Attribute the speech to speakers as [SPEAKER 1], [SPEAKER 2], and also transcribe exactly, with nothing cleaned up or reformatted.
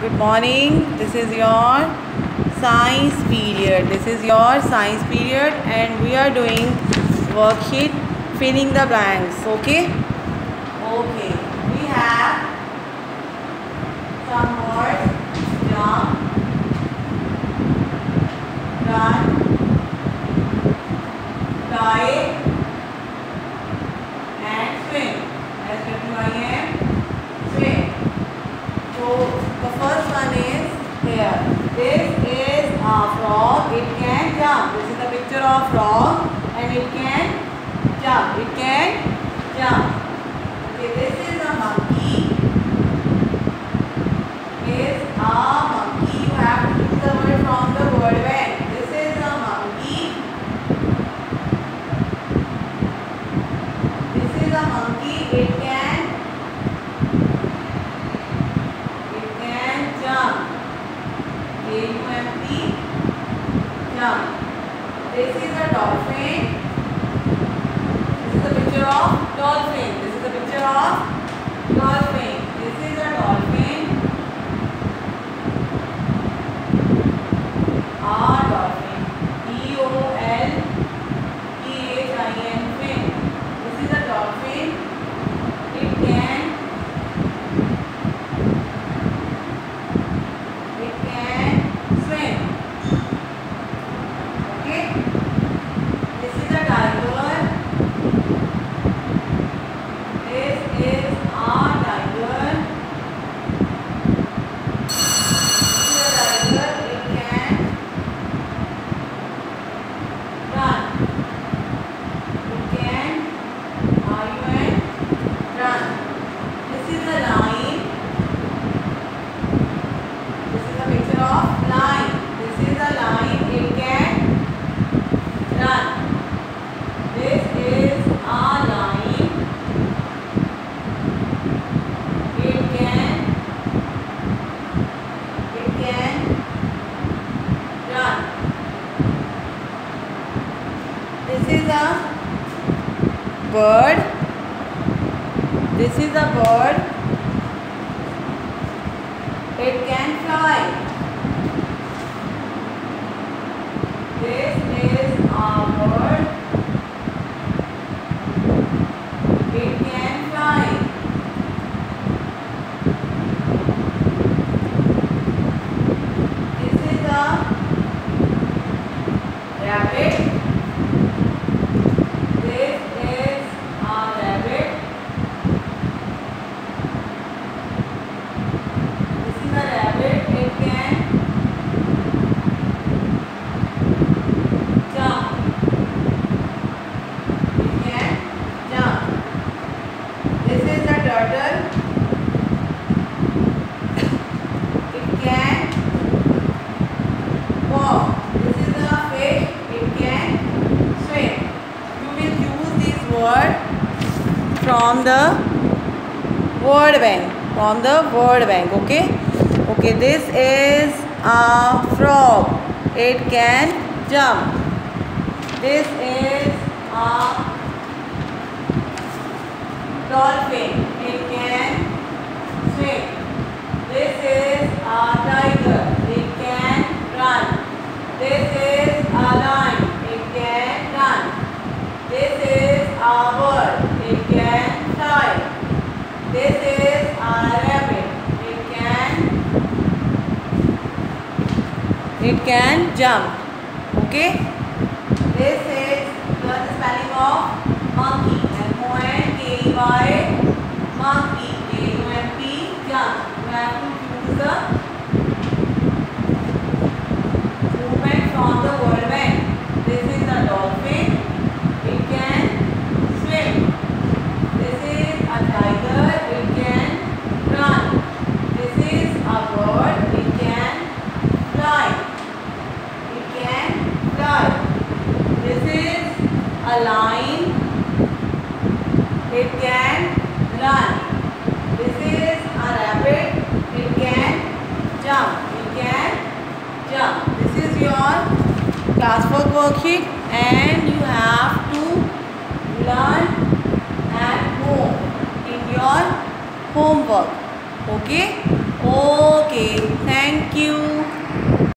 [SPEAKER 1] Good morning. This is your science period. This is your science period and we are doing worksheet filling the blanks. Okay? Okay. We have some words: jump, run, dive and swim. S W I M, swim. So the first one is here. This is a frog. It can jump. This is a picture of frog and it can jump. It can jump. Okay, this is a monkey. Is a monkey. You have to use the word from the word when. This is a monkey. This is a monkey. It can it can jump. J U M P, jump. This is a dolphin. This is a picture of dolphin. This is a picture of dolphin. This is a dolphin. A dolphin. D O L P H I N, fin. This is a dolphin. It can it can swim. Okay. This is a tiger. This is a tiger. This is a tiger. It can run. It can R U N, run. This is a lion. This is a picture of lion. This is a lion. It can run. This is a lion. It can it can run. This is a bird. This is a bird. It can fly. This is a bird. It can fly. This is a rabbit. This is a rabbit. This is a rabbit. It can jump. It can jump. This is a turtle. It can walk. This is a fish. It can swim. You will use this word from the word bank. From the word bank. Okay. Okay. This is a frog. It can jump. This is a dolphin. It can swim. This is a tiger. It can run. This is a lion. It can run. This is a bird. It can fly. This is a rabbit. It can it can jump. Okay. This is the spelling of monkey. M O N K E Y, monkey. J U M P, jump. You have to use the movement from the word when. This is a dolphin. It can swim. This is a tiger. It can run. This is a bird. It can fly. It can fly. This is a lion. It can run. This is a rabbit. It can jump. It can jump. This is your classwork worksheet and you have to learn at home in your homework. Okay.